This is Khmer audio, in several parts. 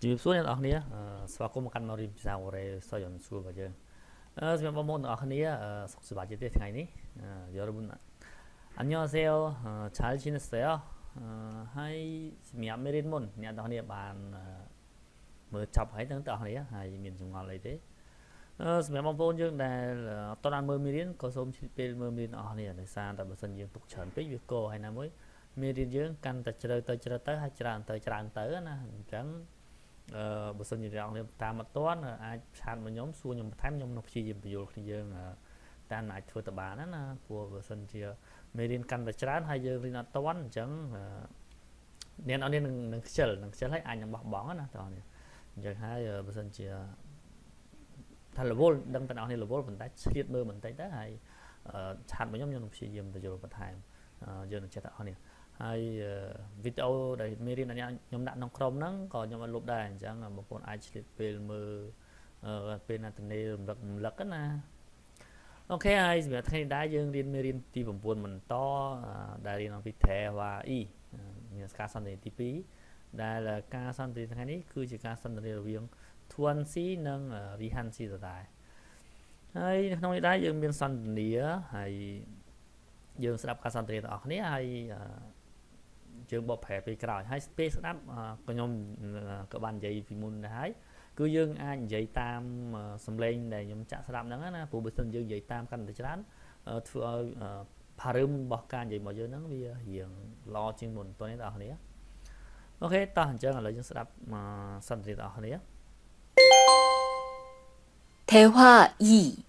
ជំរាបសួរអ្នកនរគ្នាស្វាគមន៍មកកាន់មករៀនភាសាកូរ៉េសយន្តសួររបស់យើងសម្រាប់បងប្អូនអ្នកនរគ្នាសុខសប្បាយទេថ្ងៃនេះ여러분 안녕하세요 잘 지냈어요ហើយសម្រាប់មេរៀនមុនអ្នកនរគ្នាបានមើលចប់ហើយទាំងអ្នកនរគ្នាហើយមានចម្ងល់អីទេសម្រាប់បងប្អូនយើងដែលអត់ទាន់មើលមេរៀនក៏សូមជួយពេលមើលមេរៀនអ្នកនរគ្នាដោយសារតែបើសិនយើងទុកច្រើនពេកវាកហើយណាមួយមេរៀនយើងកាន់តែជ្រៅទៅហើយច្រើនទៅណាអញ្ចឹងបើសិនជាអ្នកនរតាមអត់ទាន់អាចឆាតមកខ្ញុំសួរខ្ញុំបន្ថែមខ្ញុំនឹងព្យាយាមបញ្យល់គ្នាយើងតាមអាចធ្វើទៅបានណាព្រោះបើសិនជាមេរៀនកាន់តែច្រើនហើយយើងរៀនអត់ទាន់អញ្ចឹងអ្នកនរនឹងខ្ជិលហើយអាចនឹងបោះបង់ណាបងអញ្ចឹងហើយបើសិនជាថារវល់ដឹងតែអ្នកនររវល់ប៉ុន្តែឆ្លៀតមើលបន្តិចទៅហើយឆាតមកខ្ញុំនឹងព្យាយាមបញ្យល់បន្ថែមយើងនឹងចេះតែអស់នេះហើយវីដេអូដែលមេរៀនខ្ញុំដាក់ក្នុងក្រុមហ្នឹងក៏ខ្ញុំអត់លុបដែរអញ្ចឹងបងប្អូនអាចឆ្លៀតពេលមើលពេលណាតំណេរំលឹកណាអូខេហើយសម្រាប់ថ្ងៃនេះដែរយើងរៀនមេរៀនទី9បន្តដែលរៀនអំពី Theory មានការសន្ទនាទី2ដែលការសន្ទនាថ្ងៃនេះគឺជាការសន្ទនារវាង Tuancy និង Rihansi ដដែលហើយក្នុងនេះដែរយើងមានសន្ទនាហើយយើងស្ដាប់ការសន្ទនាទាំងអស់គ្នាហើយយើងបកប្រែពេលក្រោយហើយពេលស្ដាប់ក៏ខ្ញុំក៏បាននិយាយពីមុនដែរហើយគឺយើងអាចនិយាយតាមសំឡេងដែលខ្ញុំចាក់ស្ដាប់ហ្នឹងណាព្រោះបើមិនយើងនិយាយតាមកាន់តែច្រើនធ្វើឲ្យផារឹមរបស់ការនិយាយរបស់យើងហ្នឹងវារៀងល្អជាងមុនតោះនេះបងប្អូនអូខេតោះអញ្ចឹងឥឡូវយើងស្ដាប់សន្ទនាទាំងអស់គ្នា 대화 2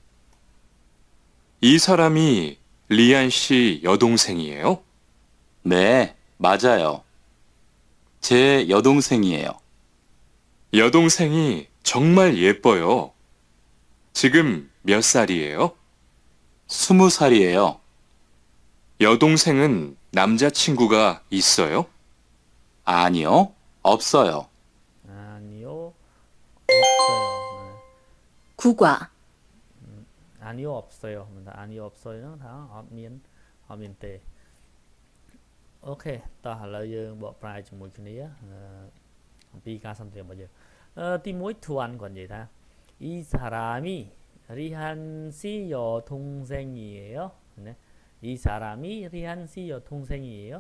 이 사람이 리안 씨 여동생이에요? 네, 맞아요. 제 여동생이에요. 여동생이 정말 예뻐요. 지금 몇 살이에요? 20살이에요. 여동생은 남자친구가 있어요? 아니요, 없어요. 아니요, 없어요. 국화 아니요, 없어요. 아니요, 없어요. 다 없는 때. អូខេតោះឥឡូវយើងបកប្រែជាមួយគ្នាអំពីការសន្ទនារបស់យើងទី1 투안គាត់និយាយថា이 사람이 리한씨 여동생이에요. 네. 이 사람이 리한씨 여동생이에요.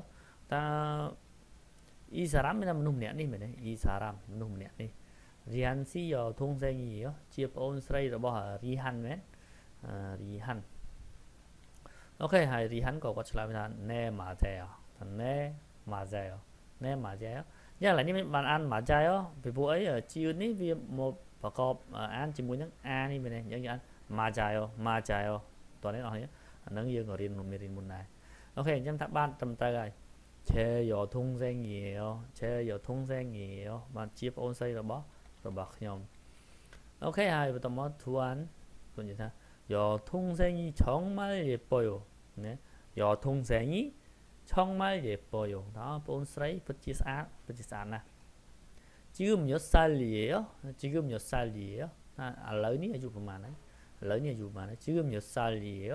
이 사람이란 មនុស្សម្នាក់នេះមែនទេ이 사람 មនុស្សម្នាក់នេះ 리한씨 여동생이에요. ជាប្អូនស្រីរបស់ 리한 មែន 리한 អូខេហើយ 리한 ក៏គាត់ឆ្លើយថា 네 맞아요. 네 맞아요. 네 맞아요. យ៉ាងឡើយនេះមិនបានអាន 맞아요 ពីព្រោះអីជឿននេះវាមកប្រកបអានជាមួយនឹង a នេះមែនទេអញ្ចឹងយើងអាន 맞아요 តោះនេះអស់នេះអានឹងយើងក៏រៀនមេរៀនមុនដែរអូខេអញ្ចឹងថាបានត្រឹមត្រូវហើយ 제 여동생이에요. 제 여동생이에요. បានជាប្អូនស្រីរបស់ខ្ញុំអូខេហើយបន្តមក 투안 គាត់និយាយថា 여동생이 정말 예뻐요. 네. 여동생이 정말 예뻐요. 다 본스레이 붙지스안 지금 몇 살이에요? 지금 몇 살이에요? 알라니 아주 그만해. 알라니 아주 그만해. 지금 몇 살이에요?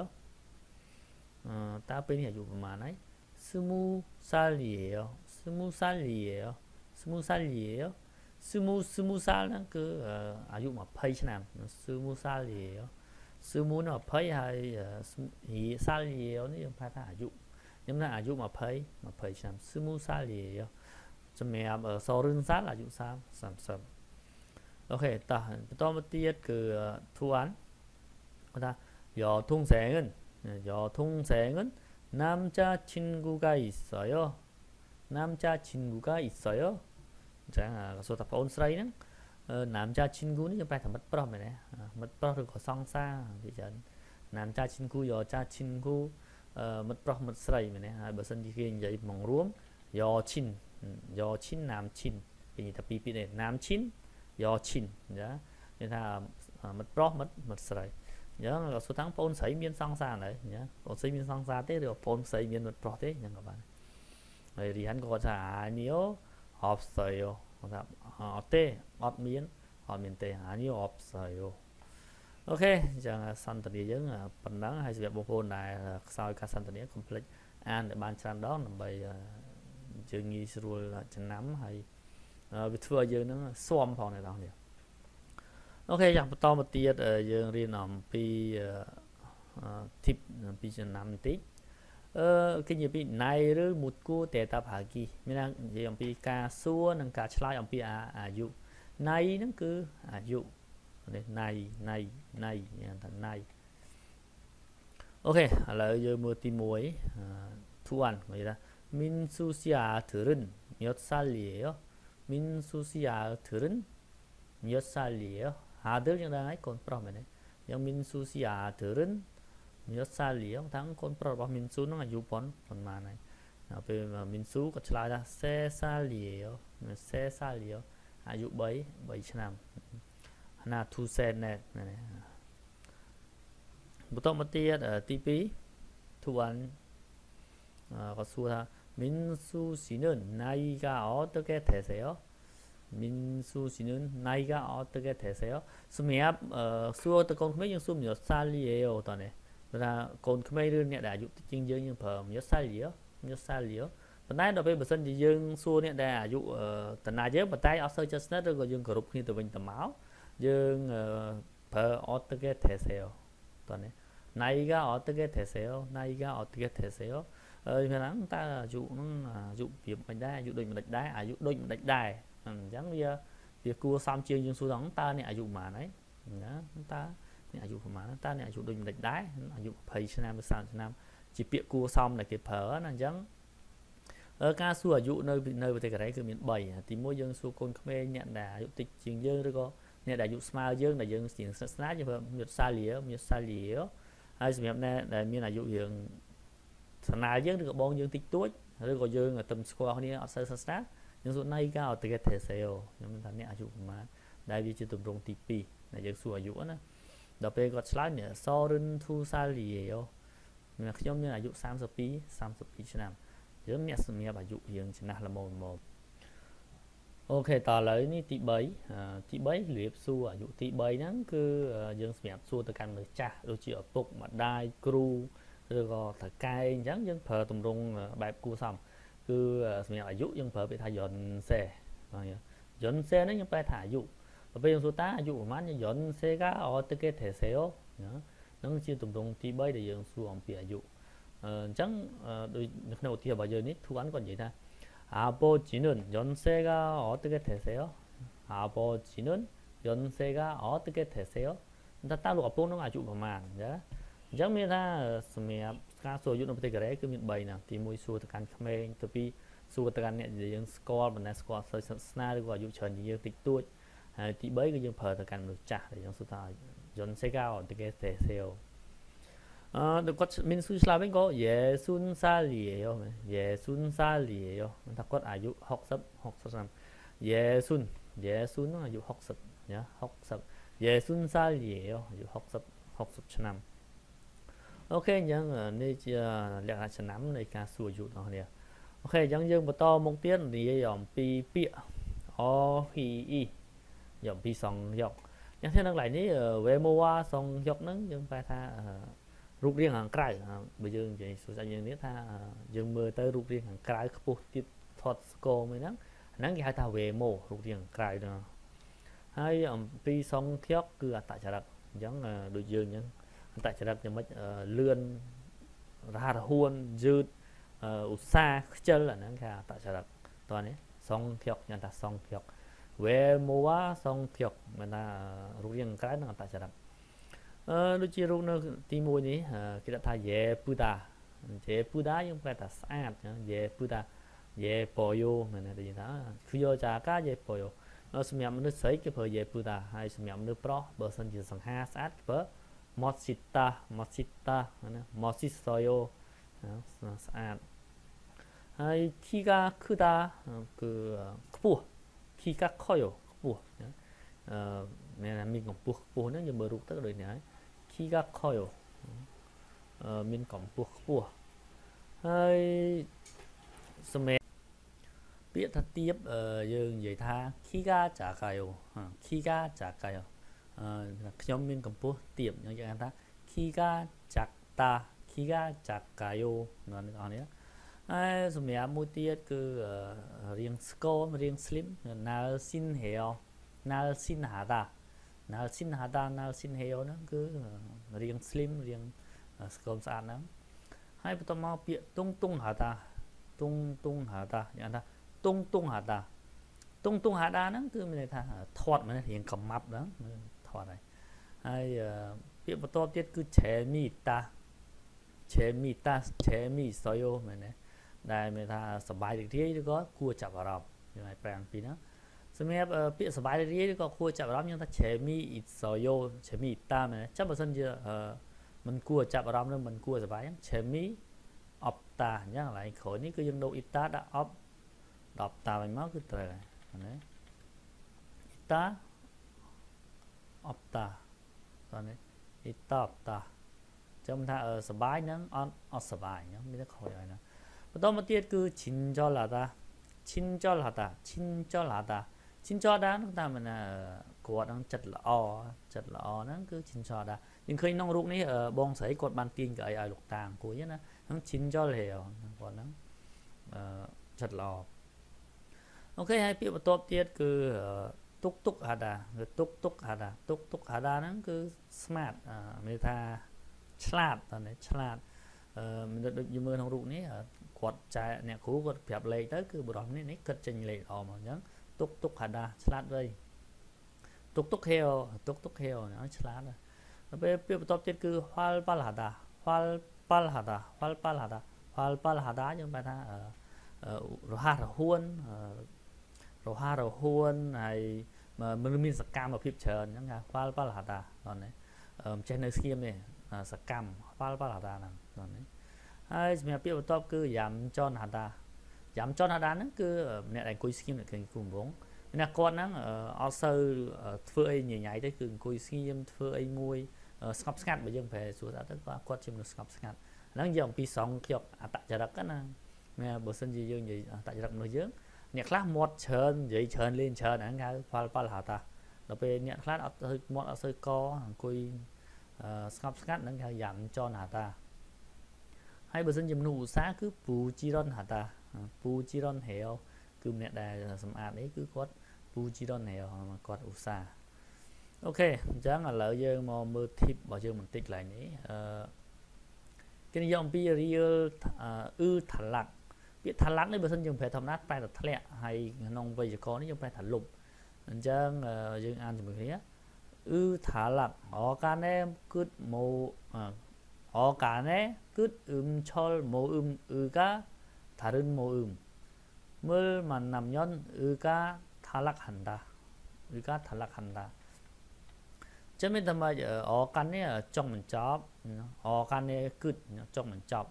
따분이 아주 그만해. 20살이에요. 20살이에요. 20살이에요. 20살은 그 아주 막 20남. 20살이에요. 20는 20 hay 2살이에요. 는 phải là 아주 nhưng là 아주 20 ឆ្នាំ 20살이에요. 좀 매압 30살 아주 30. 오케이. 또បន្តមកទៀតគឺ 투안. 그다 여동생은 남자친구가 있어요. 남자친구가 있어요. 자, សួរថាប្អូនស្រីហ្នឹង남자친구នេះយើងប្រែថាមិត្តប្រុសមែនទេមិត្តប្រុសឬក៏សង្សារវាច្រើន남자친구 여자친구មិត្តប្រុសមិត្តស្រីមែនទេហើយបើសិនជាគេនិយាយមករួម여친 남친គេនិយាយថាពីរទេ남친 여친ចានិយាយថាមិត្តប្រុសមិត្តស្រីអញ្ចឹងក៏សួរថាបងប្អូនស្រីមានសង្សារហើយណាបងស្រីមានសង្សារទេឬបងប្អូនស្រីមានមិត្តប្រុសទេអញ្ចឹងក៏បានហើយរីហានក៏គាត់ថា아니요 없어요គាត់ថាអត់ទេអត់មានទេ아니요 없어요អូខេអញ្ចឹងសន្ទនាយើងប៉ុណ្ណឹងហើយសម្រាប់បងប្អូនដែលខ្សោយការសន្ទនាកុំភ្លេចអានឲ្យបានច្រើនដងដើម្បីយើងងាយស្រួលចំណាំហើយវាធ្វើឲ្យយើងហ្នឹងស៊ាំផងអ្នកនរគ្នាអូខេយ៉ាងបន្តមកទៀតយើងរៀនអំពី tip អំពីចំណាំបន្តិចគេនិយាយពីណៃឬមុតគូតេតាផាគីមាននិយាយអំពីការសួរនិងការឆ្លើយអំពីអាយុណៃហ្នឹងគឺអាយុនេះណៃយ៉ាងថាណៃអូខេឥឡូវយើងមើលទី1 투안 뭐이라 민수씨아들은 몇 살이에요? 민수씨아들은 몇 살이에요? 아들 정당의 콘프로면에 영 민수씨아들은 몇 살이에요? 당 콘프로 민수는 아주 번만에 앞에 민수 거칠라다 3살이에요. 3살이요. 아주 7남 하나 둘셋넷 부터 뭐띠야 띠비 투안 거수하 민수 씨는 나이가 어떻게 되세요? 민수 씨는 나이가 어떻게 되세요? 수미압 수어 con khmer nhưng su 몇 살이에요? tone là con khmer nè đã dụ chương dương nhưng phở 몇 살이요? 몇 살이요? bên này đối với bản thân thì dương su nè đã dụ tận này chứ bên tay ở sơ chân rồi dương group khi từ bên tầm máu dương phở 어떻게 되세요? tone 나이가 어떻게 되세요? 나이가 어떻게 되세요? chúng ta dụ nó dụ việc mình đá dụ đôi mình đá dụ đôi mình đá chẳng bây việc cua xong chiên dương số đóng ta nè dụ mà đấy chúng ta nè dụ mà ta nè dụ đôi mình đá dụ phải năm năm chỉ việc cua xong là kịp phở là chẳng ở ca xua dụ nơi về cái đấy cứ miền bảy thì mỗi dân số con khmer nhận là dụ tịch chiên dương đó có nè đại dụ smile dương là dương tiền snap như vậy một xa lìa hay sự việc này là miền là dụ hiện thằng nào dương được bon dương tích tuổi rồi có dương ở tầm square này ở sơ sát nhưng số này cao từ cái thể sale nhưng mình thấy nè dụ mà đại vì chỉ tụm rong TP là dương sủa dụ nữa đợt về có slide nữa so run thu sa liều mình giống như là dụ 30 pi năm dương nè sự nghiệp là dụ dương chỉ là một okต่อเลยนี่ទី3លៀបសួរអាយុទី3ហ្នឹងគឺយើងសម្រាប់សួរទៅកាន់មនុស្សចាស់ដូចជាឪពុកម្ដាយគ្រូឬក៏តកែអញ្ចឹងយើងប្រើទម្រង់បែបគួរសមគឺសម្រាប់អាយុយើងប្រើពាក្យថាយុនសេបាទយុនសេហ្នឹងយើងប្រែថាអាយុពេលយើងសួរតាអាយុប្រហែលយុនសេកាអត់ទៅគេទេសេអូហ្នឹងជាទម្រង់ទី3ដែលយើងសួរអំពីអាយុអញ្ចឹងដូចនៅក្នុងឧទាហរណ៍របស់យើងនេះធូអានគាត់និយាយថា아버지는 연세가 어떻게 되세요? 아버지는 연세가 어떻게 되세요? ta ta lục bốn nó là trụ vào màn nhá giống như ta sửa ca số dụng nó phải cái cứ miền bảy nào thì môi xua từ căn khmer từ pi xua từ căn này thì những score và score sơ sna được gọi dụ trần như tịch tuổi thì bấy cái dương phở từ căn được trả để trong số ta 연세가 어떻게 되세요? được có min su là bên có 예순 살이에요. 예순 살이에요. ta có 아주 học năm 예순 nó 아주 học nhá học 예순 살이에요. 아주 học năm ok nhưng này chưa lẽ là năm này ca sủa dụ nó nè ok giống như một to mong tiết thì dòng pi pịa hi dòng pi song dọc nhưng thế năng lại ní về mua song dọc nắng nhưng phải tha rút riêng hàng cày bây giờ vậy số dân biết tha dương mưa tới rút riêng hàng cày khô tiếp thoát cô mới nắng cái hai ta về mồ rút riêng cày nữa hay pi song thiếu cứ tại chợ đặc giống đôi dương nhưng tại chợ đặc mất lươn ra huôn dư xa chân là nó cả tại chợ đặc toàn đấy song thiếu nhân ta song thiếu về mua song thiếu người ta rút riêng cái nó tại chợ đặc đôi khi rút nó tí môi ní cái đặt thay dễ Buddha nhưng phải là sát dễ Buddha dễ boyo mình là gì đó khi vô trả cá dễ boyo nó xem nhầm nó sấy cái phơi dễ Buddha hay xem nhầm nó pro bờ sân chỉ sang ha sát với Mositoyo sát hay 키가 크다 그 크부 키가 커요 크부 nên mình còn buộc nó như bờ rút tới đời này 키가 커요 mình còn buộc hay xem biết thật tiếp dương vậy tha 키가 작아요 키가 작아요 nhóm mình còn buộc tiệm như vậy ta 키가 작다 키가 작아요 nó còn đấy ហើយសម្រាប់មួយទៀតគឺរៀងស្គមរៀង slim ណាល់ស៊ីនហេវណាល់ស៊ីនហាតាណាល់ស៊ីនហាតាណាល់ស៊ីនហេវហ្នឹងគឺរៀង slim រៀងស្គមស្អាតហ្នឹងហើយបន្តមកពាក្យតុងតុងហាតាតុងតុងហាតាយ៉ាងថាតុងតុងហាតាតុងតុងហាតាហ្នឹងគឺមានន័យថាធាត់មែនរៀងកំមាប់ហ្នឹងធាត់ហើយពាក្យបន្ទាប់ទៀតគឺឆេមីតាឆេមីតាឆេមីសយោមែនទេដែលមានថាសបាយរីករាយឬក៏គួរចាប់អារម្មណ៍យើងឲ្យប្រាំពីហ្នឹងសម្រាប់ពាក្យសបាយរីករាយឬក៏គួរចាប់អារម្មណ៍យើងថាឆេមីអ៊ីសយោឆេមីតាមែនទេចាំបើសិនជាមិនគួរចាប់អារម្មណ៍ឬមិនគួរសបាយហ្នឹងឆេមីអបតាអញ្ចឹងកន្លែងក្រោយនេះគឺយើងដូរអ៊ីតាដាក់អបដល់តាវិញមកគឺត្រូវហើយណាអ៊ីតាអបតាតោះនេះអ៊ីតាអបតាចាំថាសបាយនឹងអត់សបាយអញ្ចឹងមានតែក្រោយហើយណាបន្តមកទៀតគឺឈិនចលហាតាឈិនចលហាតាឈិនចលហាតាឈិនចលហាតានោះតាមណាគាត់នឹងចិត្តល្អហ្នឹងគឺឈិនចលហាតាយើងឃើញក្នុងរូបនេះបងស្រីគាត់បានទាញកៅអីឲ្យលោកតាអង្គុយណាហ្នឹងឈិនចលហេគាត់ហ្នឹងចិត្តល្អអូខេហើយពាក្យបន្ទាប់ទៀតគឺទុកទុកហាតាទុកទុកហាតាទុកទុកហាតាហ្នឹងគឺ smart មានថាឆ្លាតតើឆ្លាតមានដូចយើងមើលក្នុងរូបនេះគាត់ចែអ្នកគ្រូគាត់ប្រាប់លេខទៅគឺបរិបទនេះគិតចេញលេខល្អមកអញ្ចឹងទុកទុកហាតាឆ្លាតវៃទុកទុកហេវទុកទុកហេវឆ្លាតដល់ពេលពាក្យបន្ទាប់ទៀតគឺហល់ប៉ាល់ហាតាហល់ប៉ាល់ហាតាហល់ប៉ាល់ហាតាហល់ប៉ាល់ហាតាយើងបែរថារហ័សរហួនហើយមានសកម្មភាពច្រើនអញ្ចឹងហល់ប៉ាល់ហាតាហ្នឹងណាចេះនៅស្ងៀមទេសកម្មហល់ប៉ាល់ហាតាហ្នឹងនេះហើយសម្រាប់ពាក្យបន្ទាប់គឺយ៉ាំចនហាតាយ៉ាំចនហាតាហ្នឹងគឺអ្នកដែលអង្គុយស្ងៀមនៅក្នុងគូកំវងអ្នកគាត់ហ្នឹងអត់សូវធ្វើអីញញ៉ៃទេគឺអង្គុយស្ងៀមធ្វើអីមួយស្ងប់ស្ងាត់បើយើងប្រែសួរថាទៅគាត់ជាមនុស្សស្ងប់ស្ងាត់ហ្នឹងយើងអំពីសងយកអតចរិតណាមែនបើសិនជាយើងនិយាយអតចរិតមនុស្សយើងអ្នកខ្លះមាត់ច្រើននិយាយច្រើនលេងច្រើនហ្នឹងហៅផលហាតាដល់ពេលអ្នកខ្លះអត់ទៅមាត់អត់សូវកអង្គុយស្ងប់ស្ងាត់ហ្នឹងហៅយ៉ាំចនហាតាហើយបើសិនជាមនុស្សឧស្សាហ៍គឺពូជីរ៉ុនហាតាពូជីរ៉ុនហេវគឺម្នាក់ដែលសម្អាតនេះគឺគាត់ពូជីរ៉ុនហេវគាត់ឧស្សាហ៍អូខេអញ្ចឹងឥឡូវយើងមកមើល tip របស់យើងបន្តិចកន្លែងនេះគេនិយាយអំពី real ថឡាក់ពាក្យថឡាក់នេះបើសិនយើងប្រែធម្មតាប្រែថាធ្លាក់ហើយក្នុងវេយ្យាករណ៍នេះយើងប្រែថាលុបអញ្ចឹងយើងអានជាមួយគ្នាថឡាក់អកាណែគឹតមក어간에 끝 음철 모음 의가 다른 모음 을 만나면 의가 탈락한다. 의가 탈락한다. cho nên thầm 어간에 trong mình chóp 어간에 끝 trong mình chóp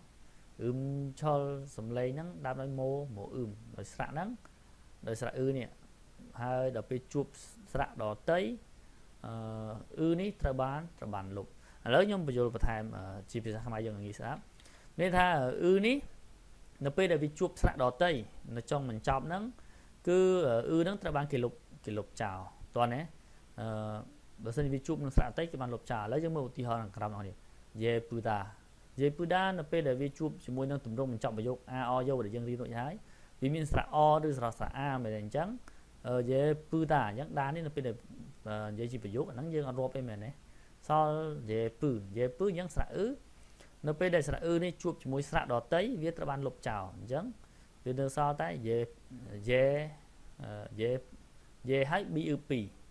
철 sầm lây nắng đáp lại mô rồi sạ nắng rồi sạ nè hai đợt bị chụp sạ đỏ tấy ní tra bàn lục lớn nhóm bây giờ phải tham chi phí tham ai nghĩ sao nên tha ní nó bây giờ bị chụp sạ đỏ tây nó trong mình chọc nắng cứ nắng tra bàn kỷ lục chào toàn đấy bữa sau bị chụp nó sạ tây cái bàn lục chào lấy cho mưu thì họ làm cầm nó đi dễ puda nó bây giờ bị chụp chỉ muốn năng tụm đông mình chọn vào dục a o vô để dân đi nội thái vì mình sạ o đưa sạ a mà đèn trắng dễ puda nhắc đá nên nó bây giờ dễ chỉ phải dục nắng dương ở rô bên này so dễ pư nhắc sạ nó bây giờ sạ này chụp chỉ muốn sạ đỏ tấy viết ra bàn lục chào trắng từ từ sau tới dễ hay bup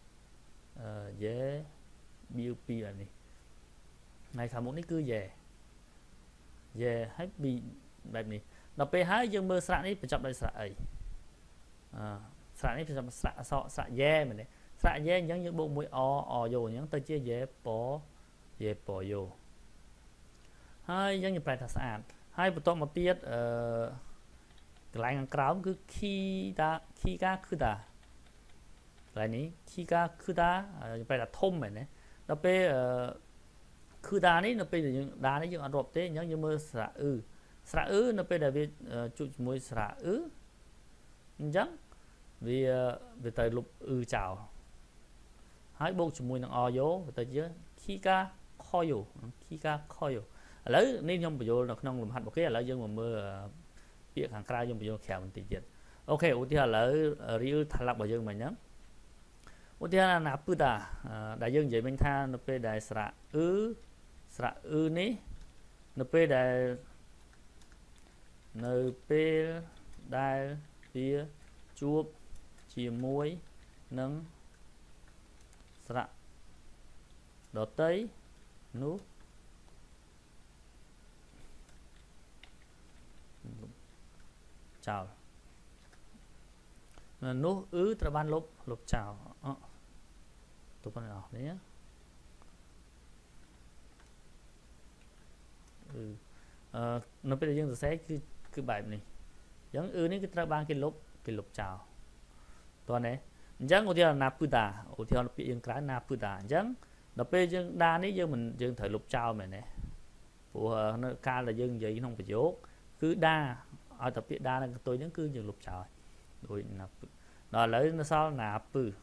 dễ bup là này này khả muốn cứ về hết bịแบบนี้เราไปหาយើងមើលស្រៈនេះបញ្ចប់ដោយស្រៈអីស្រៈនេះបញ្ចប់ស្រៈយេមែនទេស្រៈយេអញ្ចឹងយើងបូកមួយអយោអញ្ចឹងទៅជាយេពយោហើយយើងប្រែថាស្អាតហើយបន្ទាប់មកទៀតកន្លែងខាងក្រោមគឺខីកាខឺតាកន្លែងនេះខីកាខឺតាយើងប្រែថាធំមែនទេដល់ពេលគឺដានេះនៅពេលយើងដានេះយើងអត់រាប់ទេអញ្ចឹងយើងមើលស្រៈនៅពេលដែលវាជួបជាមួយស្រៈអញ្ចឹងវាទៅលុបចោលហើយបូកជាមួយនឹងអយោវាទៅជាខីកាខយោឥឡូវនេះខ្ញុំបញ្យល់នៅក្នុងលំហាត់របស់គេឥឡូវយើងមកមើលពាក្យខាងក្រៅយើងបញ្ចូលក្រៅបន្តិចទៀតអូខេឧទាហរណ៍ឥឡូវរីអ៊ឺថាឡាប់របស់យើងមិញហ្នឹងឧទាហរណ៍ណាពឺតាដែលយើងនិយាយមិញថានៅពេលដែលស្រៈអ៊ឺនេះនៅពេលដែលវាជួបជាមួយនឹងស្រៈដតីនោះចោលនោះត្រូវបានលុបចោលទុកប៉ុណ្ណេះអស់នេះនៅពេលដែលយើងសរសេរគឺបែបនេះអញ្ចឹងនេះគឺត្រូវបានគេលុបចោលតោះនេះអញ្ចឹងឧទាហរណ៍ណាពឺតាឧទាហរណ៍ពាក្យយើងក្រៅណាពឺតាអញ្ចឹងដល់ពេលយើងដានេះយើងត្រូវលុបចោលមែនទេព្រោះនៅកាលដែលយើងនិយាយក្នុងប្រយោគគឺដាឲ្យតែពាក្យដានៅកន្ទុយហ្នឹងគឺយើងលុបចោលដូចណាពឺដល់ឥឡូវនៅសល់ណាពឺ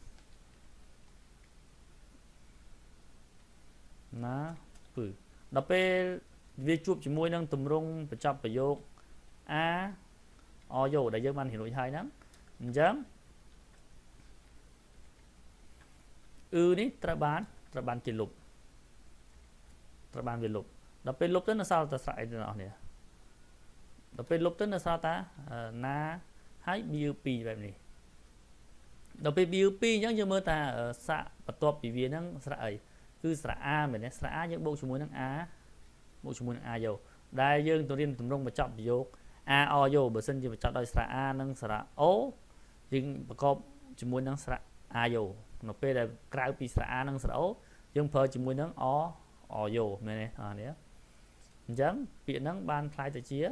ដល់ពេលវាជួបជាមួយនឹងទម្រង់បញ្ចប់ប្រយោគអាអយោដែលយើងបានរៀនរួចហើយហ្នឹងអញ្ចឹងនេះត្រូវបានគេលុបត្រូវបានវាលុបដល់ពេលលុបទៅនៅសល់តែស្រៈអីទាំងអស់នេះដល់ពេលលុបទៅនៅសល់តាណាហើយ BU2 បែបនេះដល់ពេល BU2 អញ្ចឹងយើងមើលតាសាក់បន្ទាប់ពីវាហ្នឹងស្រៈអីគឺស្រៈ A មែនទេស្រៈ A យើងបូកជាមួយនឹង A បូកជាមួយនឹង A យោដែលយើងទៅរៀនទម្រង់បញ្ចប់ប្រយោគ A អយោបើសិនជាបញ្ចប់ដោយស្រៈ A និងស្រៈ O យើងប្រកបជាមួយនឹងស្រៈ A យោនៅពេលដែលក្រៅពីស្រៈ A និងស្រៈ O យើងប្រើជាមួយនឹង អយោមែនទេអានេះអញ្ចឹងពាក្យហ្នឹងបានคล้ายទៅជា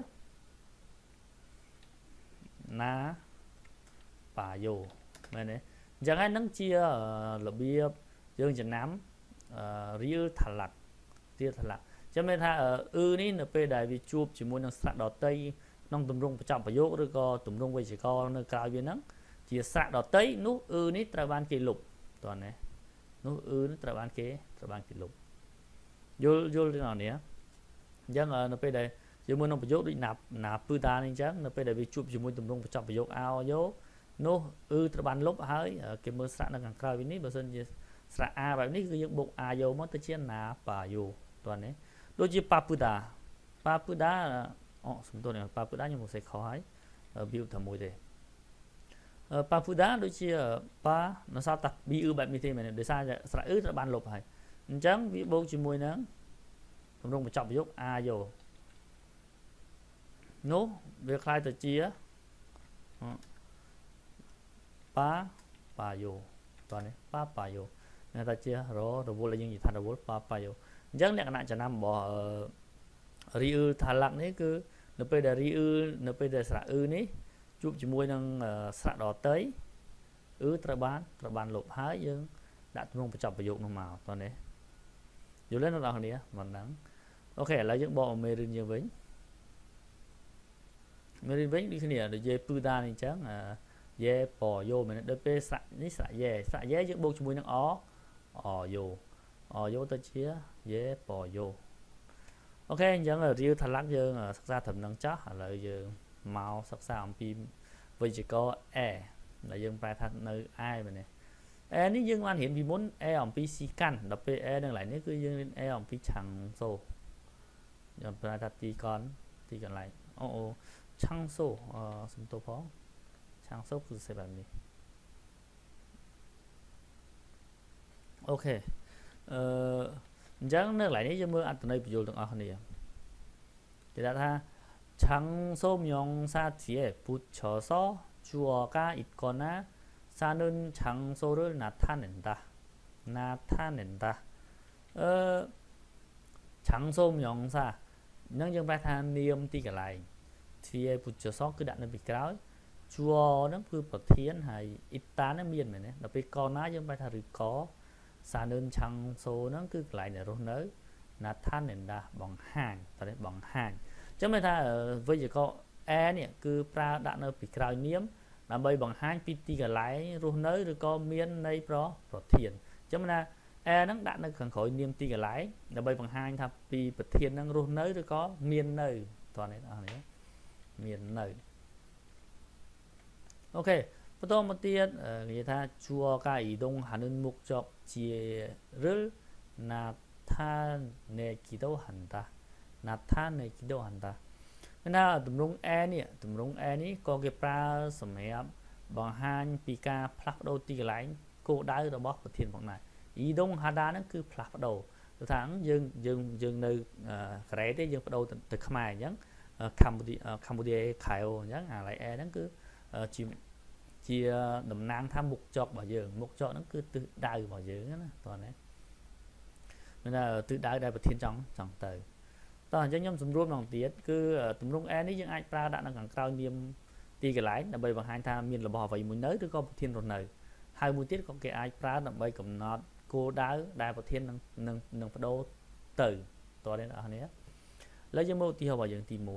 ណាបាយោមែនទេអញ្ចឹងហើយនឹងជារបៀបយើងចំណាំរៀលថាឡាក់ចាំមានថានេះនៅពេលដែលវាជួបជាមួយនឹងស្រៈដតីក្នុងទម្រង់បញ្ចប់ប្រយោគឬក៏ទម្រង់វេយ្យាករណ៍នៅក្រៅវាហ្នឹងជាស្រៈដតីនោះនេះត្រូវបានគេលុបតោះណានោះនេះត្រូវបានគេលុបយល់ទេអ្នកនេះអញ្ចឹងនៅពេលដែលយើងមើលក្នុងប្រយោគដូចណាពឺតានេះអញ្ចឹងនៅពេលដែលវាជួបជាមួយទម្រង់បញ្ចប់ប្រយោគអោយោនោះត្រូវបានលុបហើយគេមើលស្រៈនៅខាងក្រៅវិញនេះបើសិនជាស្រៈ A បែបនេះគឺយើងបុក A យោមកទៅជាណាបាយោតោះនេះដូចជាប៉ាពឺតាសំទោសប៉ាពឺតាខ្ញុំមិនសេខុសហើយវាតែមួយទេប៉ាពឺតាដូចជាប៉ានៅសល់តែ BU បែបនេះទេមែនទេដោយសារស្រៈត្រូវបានលុបហើយអញ្ចឹងវាបូកជាមួយនឹងទម្រង់បញ្ចប់ប្រយោគ A យោនោះវាคล้ายទៅជាប៉ាយោតោះនេះប៉ាយោអ្នកថាជារវល់យើងនិយាយថារវល់ប៉ាយោអញ្ចឹងលក្ខណៈចំណាំរបស់រីអ៊ឺថាឡាក់នេះគឺនៅពេលដែលនៅពេលដែលស្រៈនេះជួបជាមួយនឹងស្រៈដតីត្រូវបានលុបហើយយើងដាក់ទម្រង់បញ្ចប់ប្រយោគនោះមកតោះនេះយល់ទេអ្នកនរគ្នាមិនដឹងអូខេឥឡូវយើងបកមកមេរៀនយើងវិញដូចគ្នាដូចយេពឺតានេះអញ្ចឹងយេប៉យោមែនទេដល់ពេលស្រៈនេះស្រៈយេយើងបូកជាមួយនឹងអយោទៅជាយេប៉យោអូខេអញ្ចឹងរៀលថាឡាក់យើងសិក្សាត្រឹមនឹងចាស់ឥឡូវយើងមកសិក្សាអំពីវេយ្យាករណ៍ A ដែលយើងប្រែថានៅ I មែនទេ A នេះយើងបានរៀនពីមុន A អំពីស៊ីកាន់ដល់ពេល A នឹងកន្លែងនេះគឺយើងរៀន A អំពីឆាំងសូយើងប្រែថាទីកន្លែងឆាំងសូសំទោសផងឆាំងសូគឺសេបែបនេះអូខេអញ្ចឹងនៅកន្លែងនេះយើងមើលអត្ថន័យបញ្យលទាំងអស់គ្នាគេថាឆាំងសូមយ៉ងសាជាពុទ្ធឆសជួកាអ៊ីតកូណាសានុនឆាំងសូរណាថានិនតាឆាំងសូមយ៉ងសានឹងយើងប្រែថានាមទីកន្លែងជាពុទ្ធឆសគឺដាក់នៅពីក្រោយជួហ្នឹងគឺប្រធានហើយអ៊ីតាហ្នឹងមានមែនទេដល់ពេលកណាយើងប្រែថាឬកសានុនឆាំងសូហ្នឹងគឺកន្លែងដែលរស់នៅណាថានិនតាបង្ហាញតើបង្ហាញចឹងមានថាវេយ្យាករណ៍ A នេះគឺប្រើដាក់នៅពីក្រោយនាមដើម្បីបង្ហាញពីទីកន្លែងរស់នៅឬក៏មានន័យប្រធានចឹងមានថា A ហ្នឹងដាក់នៅខាងក្រោយនាមទីកន្លែងដើម្បីបង្ហាញថាពីប្រធានហ្នឹងរស់នៅឬក៏មាននៅតើនេះអស់នេះមាននៅ ok 보통 một tiết người ta chua ca ý đông 하는 목적지를 나타내기도 한다. 나타내기도 한다. 그러나 tumrung e នេះ tumrung e នេះក៏គេប្រើសម្រាប់បង្ហាញពីការផ្លាស់ប្ដូរទីកន្លែងគោលដៅរបស់ប្រធានផងដែរអ៊ីដុងហាដាហ្នឹងគឺផ្លាស់ប្ដូរទៅថាយើងនៅកូរ៉េទេយើងបដូរទៅខ្មែរអញ្ចឹងកម្ពុជាខែអូអញ្ចឹងអាឡៃអេហ្នឹងគឺជាតំណាងថាមុខចករបស់យើងមុខចកហ្នឹងគឺទិសដៅរបស់យើងណាតោះណាមានថាទិសដៅដែលប្រធានចង់ទៅតោះអញ្ចឹងខ្ញុំសម្រួលម្ដងទៀតគឺទម្រង់ n នេះយើងអាចប្រើដាក់នៅខាងក្រោយនាមទីកន្លែងដើម្បីបង្ហាញថាមានរបស់អ្វីមួយនៅឬក៏ប្រធានរស់នៅហើយមួយទៀតក៏គេអាចប្រើដើម្បីកំណត់គោលដៅដែលប្រធាននឹងបដូរទៅតោះនេះអ្នកនរឥឡូវយើងមើលឧទាហរណ៍របស់យើងទី1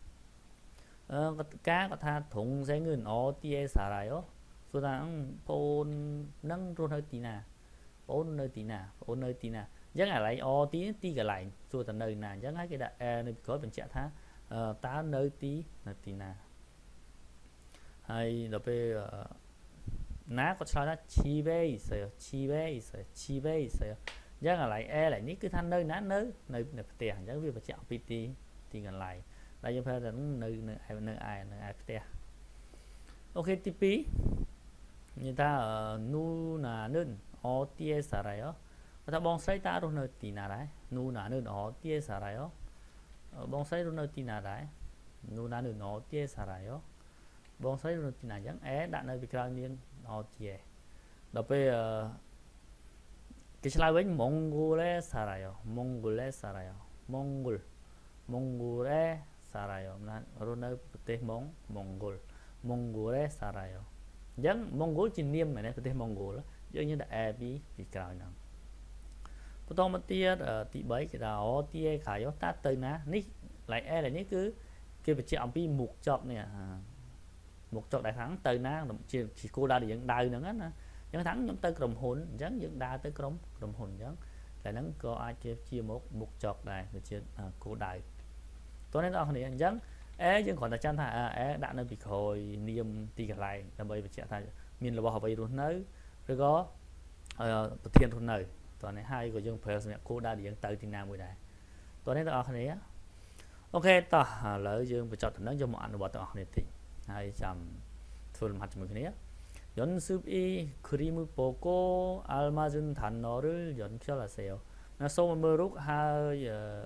ការគាត់ថាត្រង់សេងឿនអូទីអេសារ៉ៃអូសួរថាបងនឹងរស់នៅទីណាបងនៅទីណាបងនៅទីណាអញ្ចឹងអាឡៃអូទីកន្លែងសួរទៅនៅណាអញ្ចឹងហើយគេដាក់នៅក្រោយបញ្ជាក់ថាតើនៅទីណាហើយដល់ពេលណាគាត់ឆ្លើយថាឈីវេអ៊ីសើអញ្ចឹងអាឡៃអេឡៃនេះគឺថានៅណានៅផ្ទះអញ្ចឹងវាបញ្ជាក់ពីទីកន្លែងដែលយើងប្រើថានៅឯផ្ទះអូខេទី2និយាយថានូណានឹនអូទីអេសារ៉ៃអូថាបងស្រីតើរស់នៅទីណាដែរនូណានឹនអូទីអេសារ៉ៃអូបងស្រីរស់នៅទីណាដែរនូណានឹនអូទីអេសារ៉ៃអូបងស្រីរស់នៅទីណាអញ្ចឹងអេដាក់នៅពីក្រោយនាមអូទីអេដល់ពេលគេឆ្លើយវិញម៉ុងហ្គូលេសារ៉ៃអូម៉ុងហ្គូលេសារ៉ៃអូម៉ុងហ្គូលេសារ៉ៃអូណារស់នៅប្រទេសម៉ុងហ្គូលម៉ុងហ្គូលេសារ៉ៃអូអញ្ចឹងម៉ុងហ្គូលជានាមមែនទេប្រទេសម៉ុងហ្គូលយើងដាក់អេពីក្រោយហ្នឹងបន្តមកទៀតទី3គេថាអូទីអេខាយោតាទៅណានេះឡៃអេឡៃនេះគឺគេបញ្ជាក់អំពីមុខចប់នេះមុខចប់ដែលខាងទៅណាជាគោលដៅដែលយើងដៅហ្នឹងណាអញ្ចឹងថាខ្ញុំទៅក្រុមហ៊ុនអញ្ចឹងយើងដើរទៅក្រុមហ៊ុនអញ្ចឹងតែហ្នឹងក៏អាចជាមុខចប់ដែរវាជាគោលដៅតោះនេះបងប្អូនអញ្ចឹងអេយើងគ្រាន់តែចាំថាអេដាក់នៅពីក្រោយនាមទីកន្លែងដើម្បីបញ្ជាក់ថាមានរបស់អ្វីរស់នៅឬក៏ប្រធានរស់នៅតោះនេះហើយក៏យើងប្រើសម្រាប់គោលដៅដែលយើងទៅទីណាមួយដែរតោះនេះបងប្អូនអូខេតោះឥឡូវយើងបញ្ចប់ដំណឹងយកមកអនុវត្តទាំងអស់គ្នាតិចហើយចាំធ្វើលំហាត់ជាមួយគ្នា연습이 그림을 보고 알맞은 단어를 연결하세요.សូមមើលរូបហើយ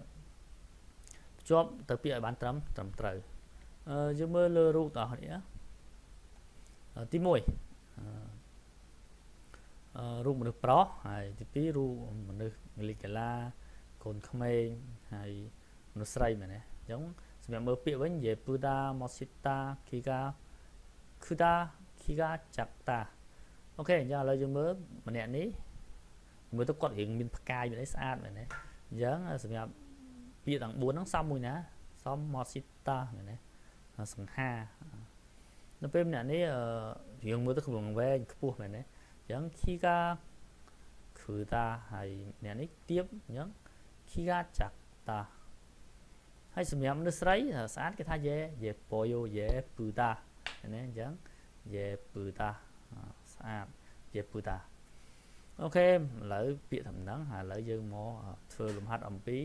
ជាប់ទៅពាក្យឲ្យបានត្រឹមត្រូវយើងមើលលើរូបតោះនេះទី1រូបមនុស្សប្រុសហើយទី2រូបមនុស្សលីកាឡាកូនក្មេងហើយមនុស្សស្រីមែនទេអញ្ចឹងសម្រាប់មើលពាក្យវិញយេពូដាម៉ូស៊ីតាគីកាគឺដាគីកាចាក់តាអូខេអញ្ចឹងឥឡូវយើងមើលម្នាក់នេះមើលទៅគាត់រៀងមានផ្កាយមានអីស្អាតមែនទេអញ្ចឹងសម្រាប់ពាក្យទាំង4ហ្នឹងសមមួយណាសមម៉ូស៊ីតាមែនទេសង្ហានៅពេលម្នាក់នេះរៀងមើលទៅខ្លួនវែងខ្ពស់មែនទេអញ្ចឹងគីកាគឺតាហើយអ្នកនេះទៀបអញ្ចឹងគីកាចាក់តាហើយសម្រាប់មនុស្សស្រីស្អាតគេថាយេប៉ូយ៉ូយេពូតាណាអញ្ចឹងយេពូតាស្អាតយេពូតាអូខេឥឡូវពាក្យតំណឹងហើយឥឡូវយើងមកធ្វើលំហាត់អំពី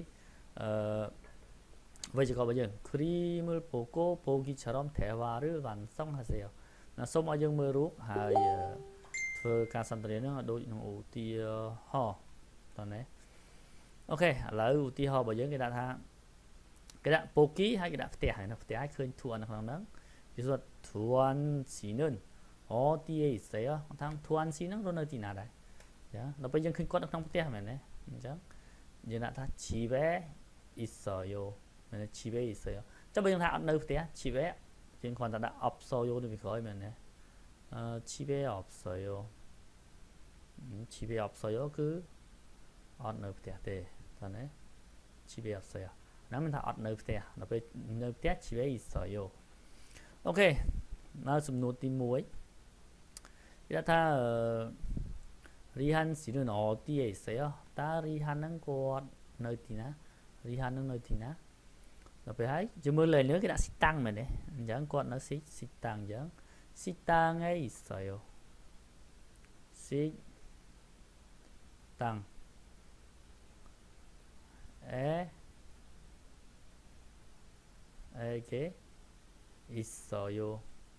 វេយ្យាករណ៍របស់យើង 그림을 보고 보기처럼 대화를 완성하세요 ណាសូមឲ្យយើងមើលរូបហើយធ្វើការសន្ទនានឹងដូចក្នុងឧទាហរណ៍តើណាអូខេឥឡូវឧទាហរណ៍របស់យើងគេដាក់ថាគេដាក់ពូគីហើយគេដាក់ផ្ទះហើយនៅផ្ទះឲ្យឃើញធួននៅក្នុងហ្នឹងគេសួរធួនស៊ីនុនអូទីអីស្អីថាធួនស៊ីហ្នឹងរស់នៅទីណាដែរចាដល់ពេលយើងឃើញគាត់នៅក្នុងផ្ទះមែនទេអញ្ចឹងយើងដាក់ថាជីវេអ៊ីសយោមែនទេជីវេអ៊ីសយោចាំបើយើងថាអត់នៅផ្ទះជីវេយើងគ្រាន់តែដាក់អបសូយោនៅពីក្រោយមែនទេ집에 없어요. 집에 없어요. 그 어느 부대 전에 집에 없어요. 나면 다 어느 부대. 어느 부대 집에 있어요. 오케이. 나 좀 노티 뭐이. 이렇다 리한 씨는 어디에 있어요? 다 리한은 곳 nơi 리한은 nơi Rồi phải thấy, chứ mưa lời nữa cái đã xích tăng mà nè. Chẳng còn nó xích tăng chẳng 식당에 있어요. 식당에 에게 있어요.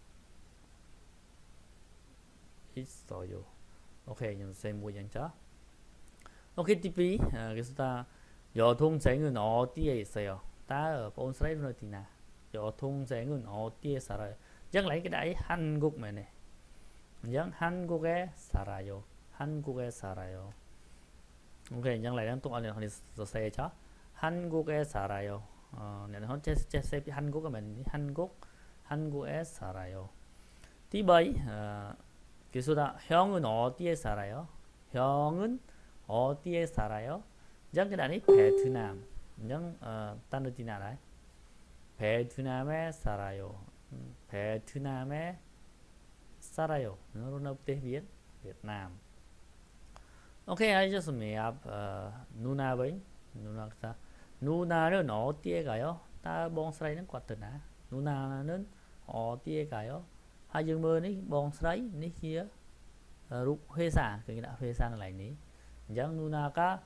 있어요. Ok, chúng ta xem mua dàn cho. Ok, TV, kita 교통정은 어디에 있어요? ta ở 온스라이브너티나 교통정은 어디에 살아요? chẳng lấy cái đấy 한국 mà này. Chẳng 한국에 살아요. 한국에 살아요. Ok, chẳng lấy đang tụng ở đây họ sẽ cho 한국에 살아요. này nó sẽ 한국 của mình 한국에 살아요. thứ bảy 기수다 형은 어디에 살아요? 형은 어디에 살아요? chẳng cái đấy 베트남 chẳng Tanzania đấy 베트남에 살아요. 베트남에 살아요. nó tiếng Việt Nam. Ok, 알겠습니다. 누나 với 누나는 어디에 가요? ta bonsai quạt từ nã 누나는 어디에 가요? hai dương mơ ní bonsai ní kia rút 회사 cái đã 회사 là ní chẳng 누나가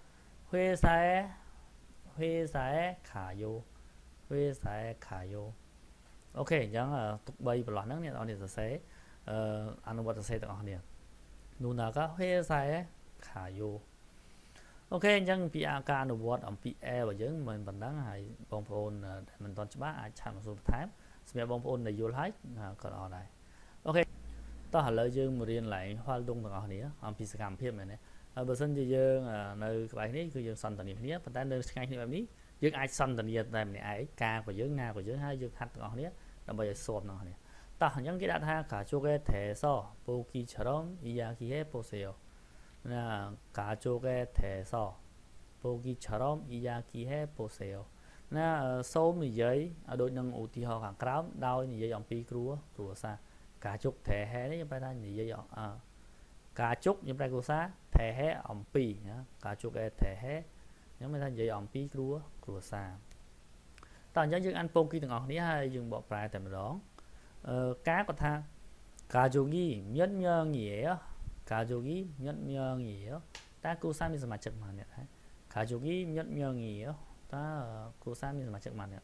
회사에 가요. 회사에 가요. ok chẳng tục bay và loạn này nó sẽ anh bắt sẽ tao này 누나가 회사에 가요. ok chẳng bị ca nó vót ở bị và giống mình vẫn đang hay bong phôn mình toàn cho bác ai chạm một số tháng sẽ bong phôn là vô lái còn ở đây. ok tao hỏi lời dương một riêng lại hoa đông tao này ông bị cảm phiền này này bờ sân dương nơi bài nàyคือdương sân tận này và ta nơi ngay như vậy ní dương ai sân tận này tại này ai ca của dương nga của dương hai dương hạt tao này là bây giờ sốt nó này tao hỏi những cái đã tha cả 쪽에 대해서 보기처럼 이야기해 보세요. là cả 쪽에 대해서 보기처럼 이야기해 보세요. là số mì giấy đôi nâng ủ thì họ khoảng cám đau như vậy dòng pi cua xa cả chục thể hè đấy chúng ta như vậy cả chục chúng ta xa thể hè ông pi cả chục cái thể hè nếu mà ta vậy ông pi cua xa toàn những anh phong kia từng ngọc này hay dùng bỏ bài tại đó cá có tha 가족이 몇 명이에요? 가족이 몇 명이에요? ta 고3에서 맞적 말이야. 가족이 몇 명이에요? ta 고3에서 맞적 말이야.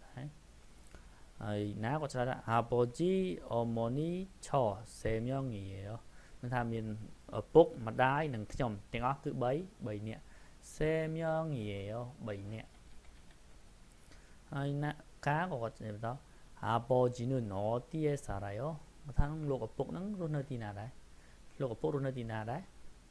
나 고쳐라. 아버지, 어머니, 저 세 명이에요. mình tham mình ở bốc mà đai nâng chồng tiếng óc cứ bảy nè 세 명이에요. 7 nè. cá của đó 아버지는 어디에 살아요? thằng lục ở bốc nắng luôn nơi tì nào đấy lục ở bốc luôn nơi tì nào đấy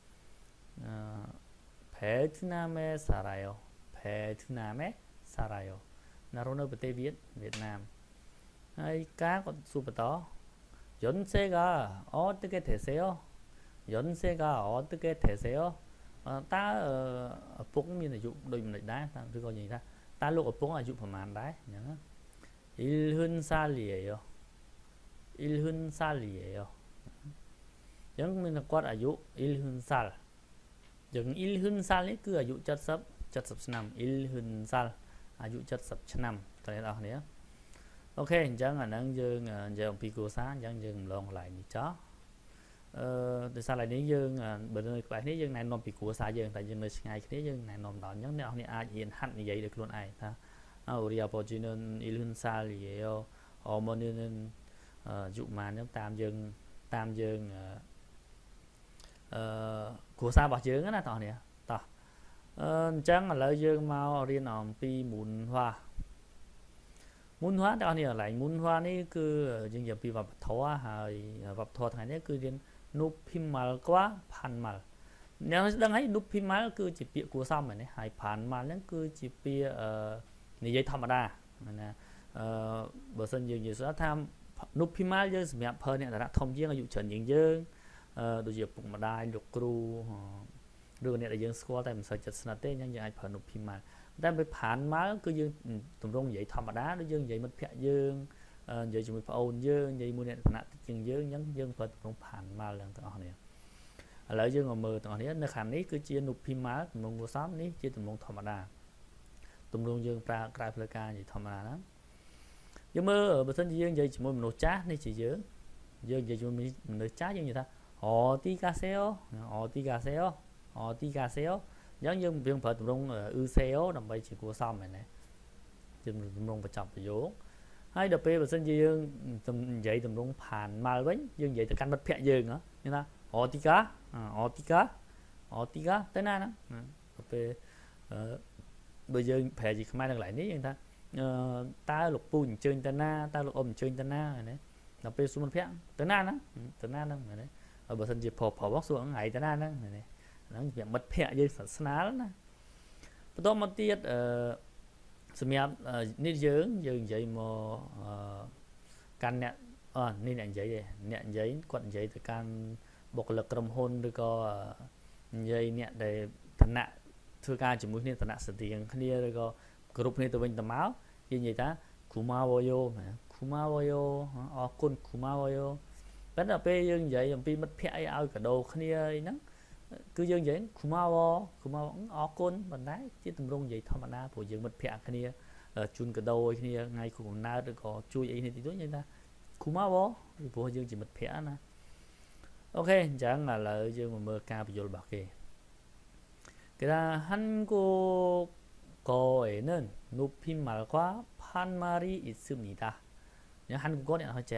베트남에 살아요. 베트남에 살아요. 나로는 그때 Việt Nam. cá còn super to. 연세가 어떻게 되세요? 연세가 어떻게 되세요? ta ở bốc như là dụ đôi mình đá ta cứ coi gì ta ta lúc ở bốc là dụ phần màn đấy nhớ 1살이에요. 1살이에요. giống mình là quát ở dụ 1살 dừng 1살 ấy cứ ở dụ chất sấp năm 1살 ở dụ chất sấp năm tại đó nữa. ok chẳng là đang dương giờ pico sáng chẳng dừng lon lại như chó từ sao lại đến dương bên nơi bài này dương này non pico xa dương tại dương nơi ngày cái dương này non đỏ nhấn nào này ai hiện hẳn như vậy được luôn ai ta 우리 아버지는 1살이에요. 어머니는 dụ mà nếu tam dương của sao bảo dương á tao nè tao chẳng là lời dương mau riêng ông pi mùn hóa tao nè lại mùn hóa này cứ dương giờ pi vào thua hay vào thua thằng này cứ riêng núp phim mal quá pan mal nếu đang thấy núp phim mal cứ chỉ bịa của sao mà này hay pan mal nó cứ chỉ bịa này dây thầm đa nè bờ sân dương nhiều số tham núp phim mal dương mẹ phơi này là thông dương ở dụ trần dương dương đôi giờ bụng mà đai lục cru đưa này là dương score tại mình sợ chật sân tê nhưng ai phơi núp phim mal ta bị phản má cứ dương tụm rong vậy thầm đá nó dương vậy mất phẹ dương vậy chúng mình phải ôn dương vậy mua này nặng chừng dương nhấn dương phơi tụm phản mal lần tao này lợi dương ở mờ tao này nó khám ní cứ chia núp phim mal tụm rong của xóm ní chia tụm rong thầm đá tụm rong dương pra cài phơi ca vậy thầm đá lắm. Nhưng mơ ở bờ sân dương vậy chỉ muốn nổ chát nên chỉ dớ dương vậy chúng mình nơi trái dương như ta họ tí cá xéo họ tí cá xéo họ tí cá xéo giống như viên phở tụi đông ư xéo nằm bay chỉ của xong này nè tụi đông phải chọc vô hay đợt bây giờ dương tụi vậy tụi đông phản mà với dương vậy từ căn bật phẹ dương nữa như ta họ tí cá họ tí cá tới na đó bây giờ phẹ gì không ai đang lại ní người ta ta lục bùn chơi ta na ta lục ôm chơi ta na này là pe xuống phép tới na đó tới na đó này ở bờ sân chỉ phò bóc xuống ngày tới na đó này nó việc mất phép như sẵn sná đó bắt đầu một tiết xem em nít dướng vậy mà can nè nên nè giấy quận giấy từ can bọc lực cầm hôn rồi có giấy nè để thần nạ thưa ca chỉ muốn nên thần nạ sự tiền kia rồi có group này từ bên tầm máu như vậy ta kumawoyo con kumawoyo vẫn là pe dương vậy làm pi mất phe ao cả đồ kia nó cứ dương vậy kumawo con mình đấy chứ tụm rong vậy thôi mà na phụ dương mất phe kia chun cả đồ kia ngay cùng na được có chui ấy thì tối như ta kumawo phụ dương chỉ mất phe nè ok chẳng là lợi dương mà mơ ca bị vô bạc kì cái là 한국어에는 높임말과 반말이 있습니다. 한국어는 어째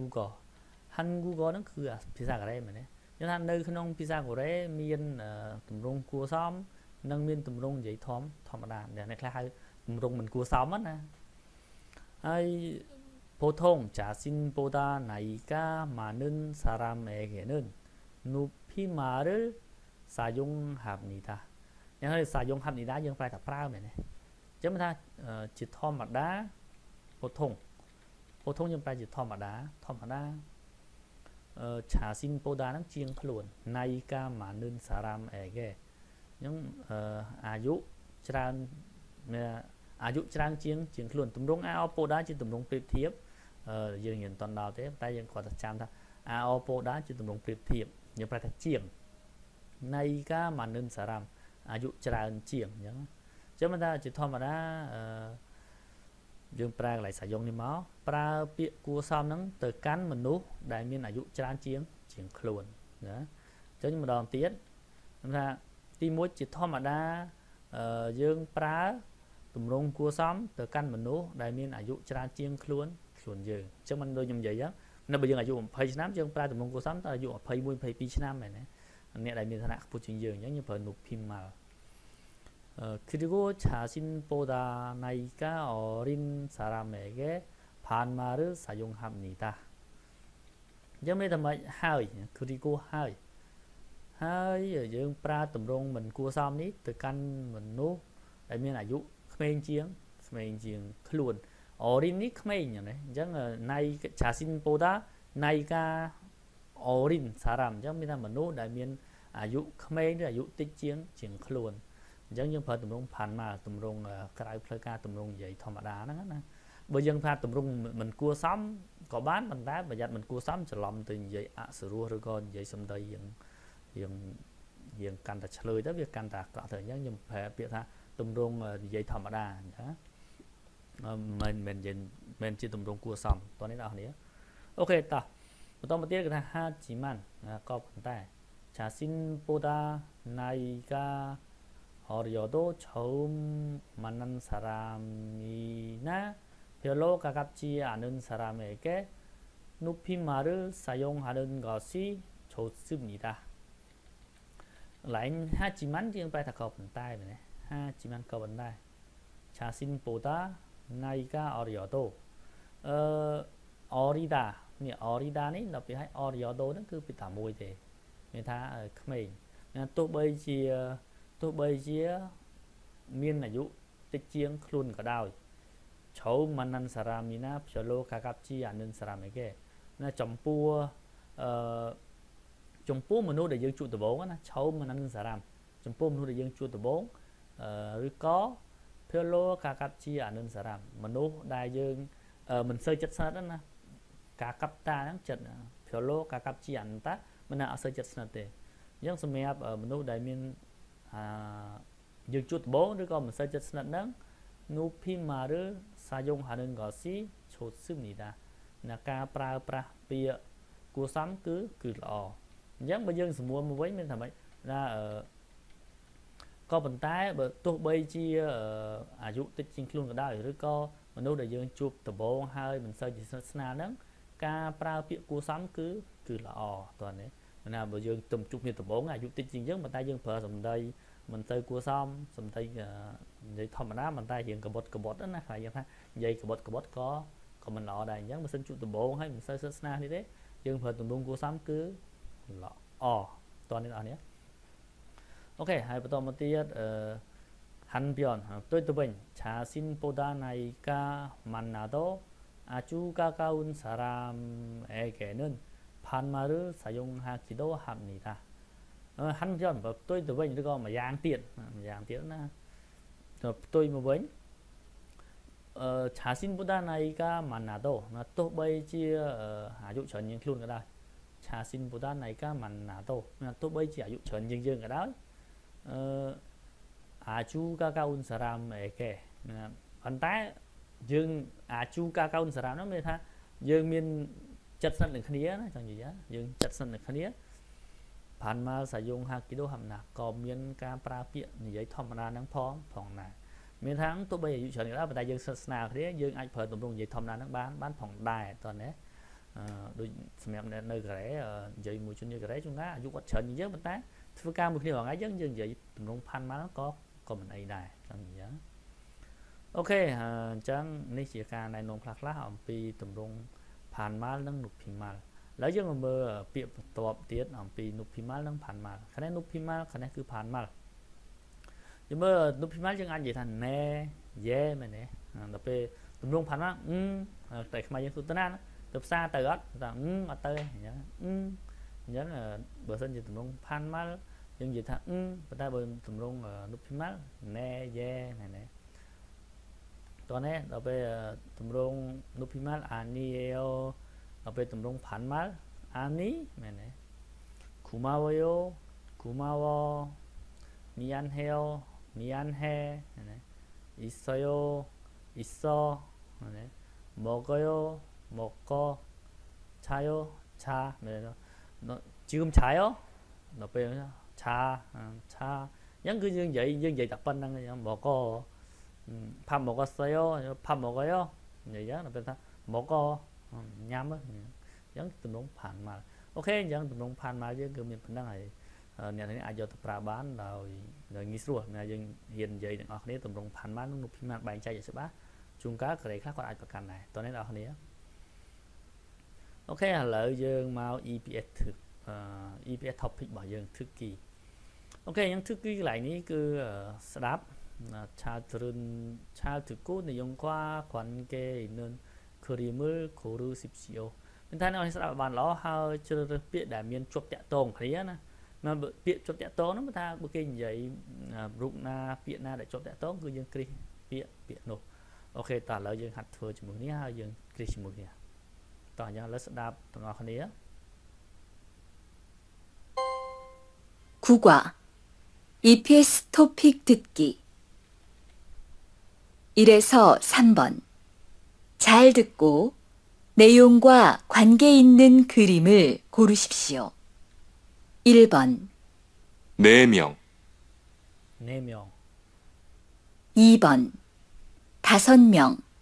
한국어는 그 비사 그래 mà nên là nơi không 비사 그래 miền tụm rong cua xóm nâng miền tụm rong vậy thom đà để này là tụm rong mình cua xóm á nè hay 보통 자신보다 나이가 많은 사람에게는 높임말을 사용합니다. nhưng 사용합니다 nhưng phải tập prao này chứ mà ta chỉ thom mặt đá phổ thông nhưng phải chỉ thom mặt đá trả xin bô đá nó chiên luôn nay ca mà nên saram ege nhưng ayu trang chiên luôn tụm rong ao bô đá chỉ tụm rong priệp thiếp dương nhìn toàn đào thế ta dương còn chạm ta ao bô đá chỉ tụm rong priệp thiếp nhưng phải thật chiên nay ca mà nên saram ayu trang chiên nhá chứ mà ta chỉ thom mà đá dương pra lại sử dụng đi máu pra bịa cua xong nó từ cắn mình nút đại miền ayu trang chiên luôn đó chứ nhưng mà đòn tiết ra ti muối chỉ thom mà đá dương pra tụm rong cua xong từ cắn mình nút đại miền ayu trang chiên luôn dương chứ mình đôi nhầm vậy á nó bây giờ ayu phải năm dương pra tụm rong cua xong ta ayu phải muối phải pi năm này nè nè đại miền thằng nào phụ chuyện dương giống như phải nộp phim mà 그리고 자신보다 나이가 어린 사람에게 반말을 사용합니다. giống như là hơi 그리고 hơi ở dương pra tụm rong mình cua xong ní từ căn mình nút đại miền ayu khmer chieng luôn 어린 ní khmer nhỉ này giống là nay 자신보다 나이가 어린 사람 giống như là mình nút đại miền ayu khmer là ayu tích chieng luôn giống như phải tụm rong phản mà tụm rong cái phơi ca tụm rong vậy thom đá nó nè bây giờ pha tụm rong mình cua sắm có bán mình đá và giặt mình cua sắm trở lòng từ vậy sửa rùa rồi con vậy xong đây hiện cần ta trả lời đó việc cần ta có thể nhớ nhưng phải biết ha tụm rong vậy thom đá mình chỉ tụm rong cua sắm toàn đấy nào nữa ok ta tôi một tiết cái 하지만 có vấn đề 자신보다 나이가 어려도 처음 만난 사람이나 별로 가깝지 않은 사람에게 높임말을 사용하는 것이 좋습니다. lại 하지만 tiếng bài thật có vấn đề này 하지만 có vấn đề 자신보다 나이가 어려도 어리다 này là bị hay 어려도 nó cứ bị tạm mùi thế người ta khmer tôi bây giờ miền ayu tích chieng luôn cả đào cháu manan saramina pshalo kakapchi anen sarameke na chompu mà nuôi để dân chuột từ bốn á cháu manan saram chompu mà nuôi để dân chuột từ bốn rồi có pshalo kakapchi anen saram mà nuôi đại dân mình sơi chất sát đó nè kakapta nó chất pshalo kakapchi an ta mình là sơi chất sát thế dân xem mẹ mình nuôi đại miền dương chút bố rồi còn mình sẽ chất nặng nắng 높임말을 사용하는 것이 좋습니다. là ca pra bia គួរសមគឺល្អអញ្ចឹងបើយើងសមួមមកវិញមានថាម៉េចថាក៏ប៉ុន្តែបើទោះបីជាអាយុតិចជាងខ្លួនក៏ដោយឬក៏មនុស្សដែលយើងជួបដំបូងហើយមិនសូវជាស្នាហ្នឹងការប្រើពាក្យគួរសមគឺល្អតើនេះណាបើយើងទំជួបគ្នាដំបូងអាយុតិចជាងយើងប៉ុន្តែយើងប្រើសម្ដីមិនទៅគួរសមសម្ដីនិយាយធម្មតាប៉ុន្តែរៀងកបុតណាខ្លាចយើងថានិយាយកបុតក៏មិនល្អដែរអញ្ចឹងបើសិនជួបដំបូងហើយមិនសូវស្នានេះទេយើងប្រើទម្រង់គួរសមគឺល្អតើនេះអរនេះអូខេហើយបន្តមកទៀត한편 또វិញ자신보다나이가 많아도 아주 가까운 사람에게는 반말을 사용하기도 합니다. 한편 tôi từវិញឬក៏ម្យ៉ាងទៀតណាtôiមកវិញ자신보다나이가 많아도 ទោះបីជាអាយុច្រើនជាងខ្លួនក៏ដោយ자신보다나이가 많아도 ទោះបីជាអាយុច្រើនជាងយើងក៏ដោយ아주 가까운 사람에게 ប៉ុន្តែយើង아주 가까운 사람 នោះមានថាយើងមានចិត្តស្និទ្ធនឹងគ្នាណាចង់និយាយយើងចិត្តស្និទ្ធនឹងគ្នា반말 사용하기도 합니다 ក៏មានការប្រើពាក្យនិយាយធម្មតានឹងផងដែរមានថាទោះបីអាយុច្រើនក៏ដោយប៉ុន្តែយើងសិក្សាគ្នាយើងអាចប្រើទម្រង់និយាយធម្មតានឹងបានផងដែរតើណាដូចសម្រាប់នៅកូរ៉េនិយាយមួយជននៅកូរ៉េជួនកាលអាយុគាត់ច្រើនជាងយើងប៉ុន្តែធ្វើការមួយគ្នារាល់ថ្ងៃយើងនិយាយទម្រង់반말ក៏មិនអីដែរចង់និយាយអូខេអញ្ចឹងនេះជាការណែនាំខ្លះអំពីទម្រង់반말និង눕히말ឥឡូវយើងមកមើលពាក្យបន្ទាប់ទៀតអំពី눕히말និង반말ខាងនេះ눕히말ខាងនេះគឺ반말យើងមើល눕히말យើងអាចនិយាយថាណែយេមែនទេដល់ពេលទម្រង់반말តែខ្មែរយើងសុទ្ធណាទៅផ្សារទៅអត់ថាអត់ទៅអញ្ចឹងអញ្ចឹងបើសិនជាទម្រង់반말យើងនិយាយថាប៉ុន្តែបើទម្រង់눕히말ណែយេមែនទេតោះនេះដល់ពេលទម្រង់눕히말 아니에요ដល់ពេលទម្រង់반말 아니មែនទេ고마워요 고마워 미안해요 미안해មែនទេ있어요 있어មែនទេ먹어요 먹어 자요 자មែនទេ지금 자요ដល់ពេលឆាអញ្ចឹងគឺយើងនិយាយតែប៉ុណ្្នឹង먹어 밥 먹었어요 밥 먹어요 និយាយដល់ពេលថា먹어ញ៉ាំអញ្ចឹងទម្រង់반말អូខេអញ្ចឹងទម្រង់반말យើងគឺមានប៉ុណ្្នឹងហើយអ្នកនេះអាចយកទៅប្រើបានដោយងាយស្រួលណាយើងហ៊ាននិយាយទាំងអស់គ្នាទម្រង់반말និង눕히말បែងចែកឲ្យច្បាស់ជួនកាលកូរ៉េខ្លះគាត់អាចប្រកាន់ដែរតោះនេះអ្នកនរគ្នាអូខេឥឡូវយើងមក EPS topic របស់យើង 특기អូខេអញ្ចឹង 특기 កន្លែងនេះគឺស្ដាប់잘 듣고 내용과 관계 있는 그림을 고르십시오 មានថាអ្នកស្ដាប់បានល្អហើយជ្រើសរើសពាក្យដែលមានជាប់តាក់ទងគ្នាណាពាក្យជាប់តាក់ទងនោះថាបើគេនិយាយរូបណាពាក្យណាដែលជាប់តាក់ទងគឺយើងគ្រីសពាក្យនោះអូខេតោះឥឡូវយើងហាត់ធ្វើជាមួយគ្នាហើយយើងគ្រីសជាមួយគ្នាតោះអញ្ចឹងឥឡូវស្ដាប់ទាំងអស់គ្នា 국어 EPS 토픽 듣기 1에서 3번 잘 듣고 내용과 관계 있는 그림을 고르십시오. 1번 4명 4명 2번 5명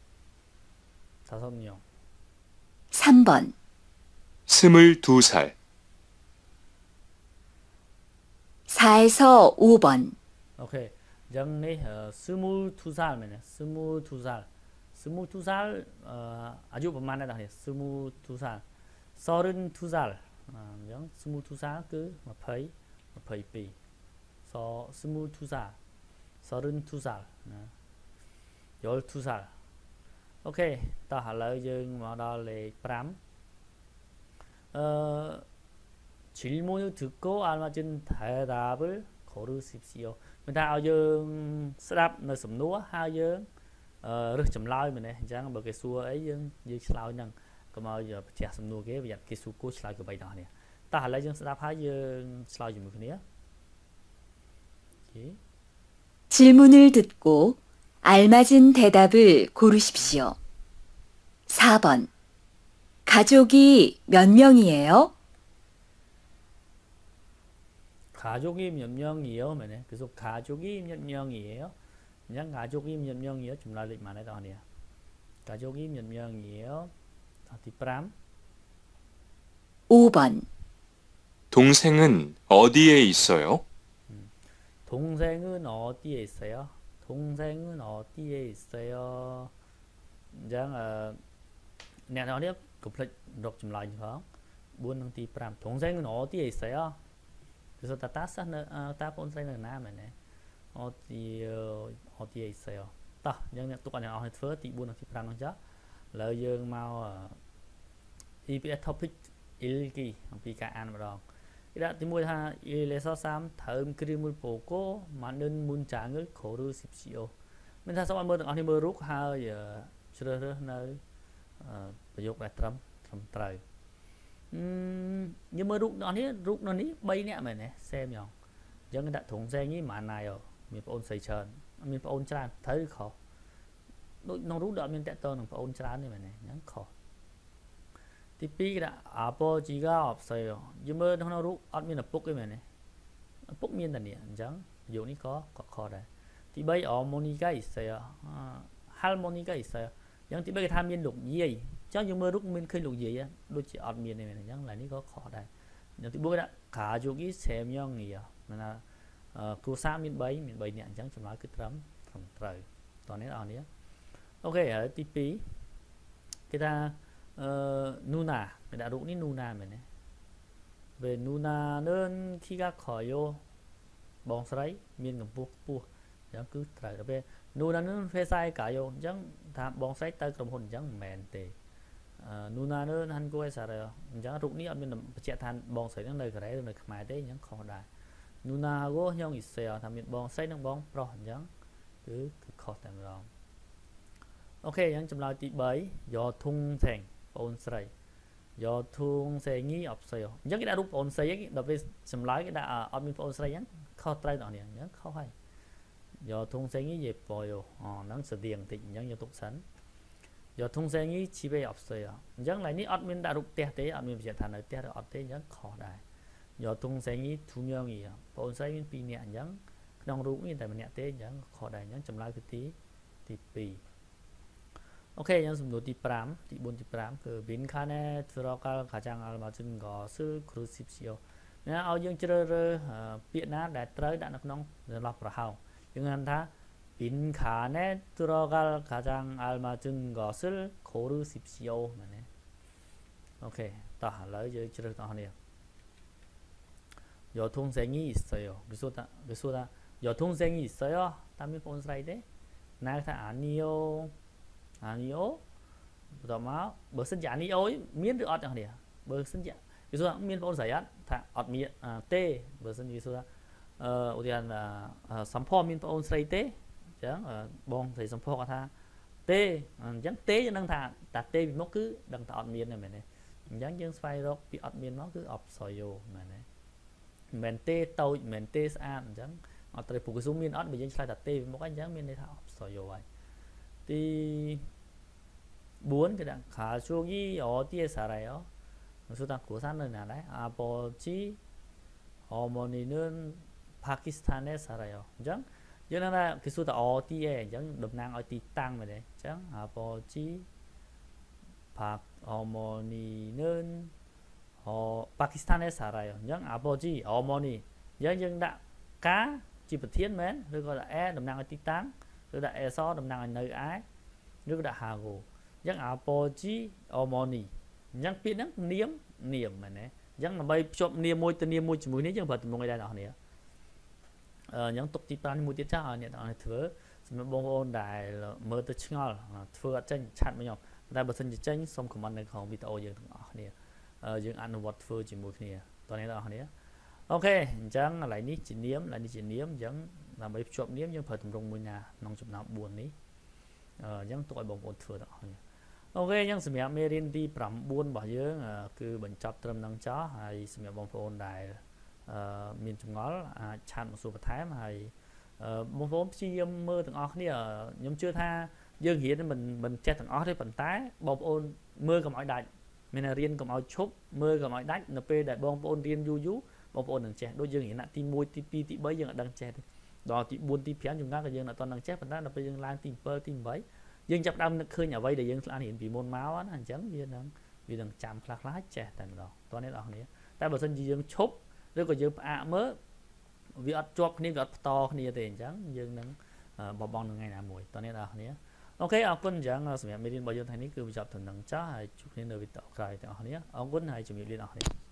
5명 3번 22살 4에서 5번 អូខេអញ្ចឹងនេះ22សាលមែនទេ22សាលអាយុប្រហែលដែរនេះ22សាល32សាលអញ្ចឹង22សាលគឺ2222សាល32សាលណា12សាលអូខេតោះឥឡូវយើងមកដល់លេខ5 질문을 듣고 알맞은 대답을 고르십시오. មានថាឲ្យយើងស្ដាប់នៅសំណួរហើយយើងរើសចម្លើយមែនទេអញ្ចឹងបើគេសួរអីយើងឆ្លើយហ្នឹងកុំឲ្យប្រទះសំណួរគេប្រយ័ត្នគេសួរគួរឆ្លើយក៏បីដល់គ្នាតោះឥឡូវយើងស្ដាប់ហើយយើងឆ្លើយជាមួយគ្នា 질문을 듣고 알맞은 대답을 고르십시오. 4번 가족이 몇 명이에요? 가족이 몇 명이에요? 뭐네? 그래서 가족이 몇 명이에요? 그냥 가족이 몇 명이에요? 좀 nói lịch mà này đó nè. 가족이 몇 명이에요? 뒷바람. 5번, 동생은 어디에 있어요? 동생은 어디에 있어요? 동생은 어디에 있어요? Giang nè đó nè, cục lịch đọc chùm lại không? Buôn năng 뒷바람. 동생은 어디에 있어요? 그래서 다 따서 다 본생은 나면네. 어디에 있어요? 딱 nhưng tụi con nhỏ hơi phớt thì buôn năng 뒷바람 nó chắc. Lợi dương mau EPS topic 읽기 비가 안 말어. 이다ទីមួយ ថា 일에서 3 다음 그림을 보고 맞는 문장을 고르십시오. មានថាសូមឲ្យមើលទាំងអស់គ្នាមើលរូបហើយជ្រើសរើសនៅប្រយោគដែលត្រឹមត្រូវយើងមើលរូបទាំងអស់គ្នារូបនៅនេះ3នាក់មែនទេសេមយ៉ងអញ្ចឹងដាក់ត្រង់សេងនេះម៉ានណាយមានបងអូនស្រីច្រើនមានបងអូនច្រើនត្រូវខុសដូចក្នុងរូបដែលអត់មានតកតងនឹងបងអូនច្រើនទេមែនទេអញ្ចឹងខុសទី2គេដាក់아버지가 없어요 យើងមើលក្នុងរូបអត់មានឪពុកទេមែនទេឪពុកមានតែនេះអញ្ចឹងប្រយោគនេះក៏ខុសដែរទី3 어머니가 있어요 할머니가 있어요 អញ្ចឹងទី3គេថាមានលោកយាយអញ្ចឹងយើងមើលរូបមានឃើញលោកយាយដូចជាអត់មានទេមែនអញ្ចឹងឡើយនេះក៏ខុសដែរអញ្ចឹងទី4គេដាក់가족이 3명이요 មានថាគ្រួសារមាន3នាក់អញ្ចឹងចម្លើយគឺត្រឹមត្រូវតោះនេះបងប្អូននេះអូខេហើយទី2គេថា누나គេដាក់រូបនេះ누나មែនទេពេល누나는 키가 커요 បងស្រីមានកម្ពស់ខ្ពស់អញ្ចឹងគឺត្រូវដល់ពេល 누나는 회사에 가요 អញ្ចឹងថាបងស្រីទៅក្រុមហ៊ុនអញ្ចឹងមិនមែនទេ 누나는 한국에 살아요 អញ្ចឹងរូបនេះអត់មានបញ្ជាក់ថាបងស្រីនឹងនៅកូរ៉េឬនៅខ្មែរទេអញ្ចឹងខុសដែរ 누나하고 형 있어요 ថាមានបងស្រីនិងបងប្រុសអញ្ចឹងគឺខុសតែម្ដងអូខេអញ្ចឹងចម្លើយទី3 여동생 បងស្រី 여동생이 없어요 អញ្ចឹងគេដាក់រូបបងស្រីដល់ពេលចម្លើយគេដាក់អត់មានបងស្រីអញ្ចឹងខុសត្រូវដល់នេះអញ្ចឹងខុសហើយ 여동생이 예뻐요. 난 스디앙 때 인정 여동생. 여동생이 집에 없어요. 인정 라인이 admin đã rút 때 admin bây giờ thành ở 때 ở 때 인정 khó đại. 여동생이 2명이요. 본사인 비니 인정. 그냥 rút như tại mình 때 인정 khó đại 인정 chấm lại cái tí 2. 오케이 인정សំណួរទី5ទី4ទី5គឺ빈칸에 들어갈 가장 알맞은 것을 고르십시오. ណាឲ្យយើងជ្រើសរើសពាក្យណាដែលត្រូវដាក់នៅក្នុងចន្លោះប្រហោង 영한다 빈칸에 들어갈 가장 알맞은 것을 고르십시오. 오케이. 다 할래요. 여기 들어 다 하네요. 여동생이 있어요. 그래서 여동생이 있어요. 다음에 본 슬라이드. 나가 아니요. 아니요. 그다음에 무슨 아니요. miễn được ọt này. 무슨 그래서 miễn 본 슬라이드. 다 ọt miễn t. 무슨 그래서ឧទាហរណ៍សម្ផស្សមានបងអូនស្រីទេអញ្ចឹងបងស្រីសម្ផស្សគាត់ថាទេអញ្ចឹងទេយើងដឹងថាតាទេពីមុខគឺដឹងថាអត់មានទេមែនទេអញ្ចឹងយើងស្វែងរកពីអត់មានមកគឺអបសយោមែនទេមិនមែនទេតូចមិនមែនទេស្អាតអញ្ចឹងអត់ត្រូវពុកស៊ូមានអត់បើយើងឆ្លើយថាទេពីមុខអញ្ចឹងមានន័យថាអបសយោហើយទី4គេដាក់가족이 어디에 살아요 នោះថាគ្រួសារនៅណាដែរ아버지 어머니는 파키스탄에 살아요. 그죠? 얘는 기수다 어디에តំណាងឲ្យទីតាំងមែនទេអញ្ចឹង 아버지 어머니는 파키스탄에 살아요. អញ្ចឹង 아버지 어머니 អញ្ចឹងយើងដាក់កាជាប្រធានមែនឬក៏ដាក់ e តំណាងឲ្យទីតាំងឬដាក់ e សតំណាងឲ្យនៅឯឬក៏ដាក់ hago អញ្ចឹង 아버지 어머니 អញ្ចឹងពាក្យហ្នឹងនាមមែនទេអញ្ចឹងដើម្បីភ្ជាប់នាមមួយទៅនាមមួយជាមួយនេះយើងប្រើទម្រង់ឲ្យដែរអ្នកនរអញ្ចឹងទុកទី5នេះមួយទៀតចាស់ឲ្យអ្នកនរធ្វើសម្រាប់បងប្អូនដែលមើលទៅឆ្ងល់ធ្វើអត់ចេញឆាត់មកខ្ញុំតែបើសិនជាចេញសូមខមមិននៅក្នុងវីដេអូយើងទាំងអស់គ្នាយើងអនុវត្តធ្វើជាមួយគ្នាតោះនេះបងប្អូនគ្នាអូខេអញ្ចឹងកន្លែងនេះជានាមកន្លែងនេះជានាមអញ្ចឹងដើម្បីភ្ជាប់នាមយើងប្រើទម្រង់មួយណាក្នុងចំណោម4នេះអញ្ចឹងទុកឲ្យបងប្អូនធ្វើទាំងអស់គ្នាអូខេអញ្ចឹងសម្រាប់មេរៀនទី9របស់យើងគឺបញ្ចប់ត្រឹមនឹងចោះហើយសម្រាប់បងប្អូនដែលមានចម្ងល់អាចឆាតមកសួរបន្ថែមហើយបងប្អូនព្យាយាមមើលទាំងអស់គ្នាខ្ញុំជឿថាយើងរៀនមិនចេះទាំងអស់ទេប៉ុន្តែបងប្អូនមើលកុំឲ្យដាច់មានរៀនកុំឲ្យឈប់មើលកុំឲ្យដាច់នៅពេលដែលបងប្អូនរៀនយូរបងប្អូននឹងចេះដូចយើងរៀនទី1ទី2ទី3យើងអត់ដឹងចេះទេដល់ទី4ទី5យើងក៏យើងអត់ដឹងចេះប៉ុន្តែដល់ពេលយើងឡើងទី7ទី8យើងចាប់ដើមនឹកឃើញអ្វីដែលយើងបានរៀនពីមុនមកណាអញ្ចឹងវានឹងចាំខ្លះចេះតែម្ដងតោះនេះបងប្អូនតែបើសិនជាយើងឈប់ឬក៏យើងផ្អាកមើលវាអត់ជាប់គ្នាវាអត់បន្តគ្នាទេអញ្ចឹងយើងនឹងបបងនៅថ្ងៃណាមួយតោះនេះបងប្អូនអូខេអរគុណអញ្ចឹងសម្រាប់មេរៀនរបស់យើងថ្ងៃនេះគឺបញ្ចប់ត្រឹមនឹងចាស់ហើយជួបគ្នានៅវីដេអូក្រោយទាំងអស់គ្នាអរគុណហើយជំរាបលាបងប្អូន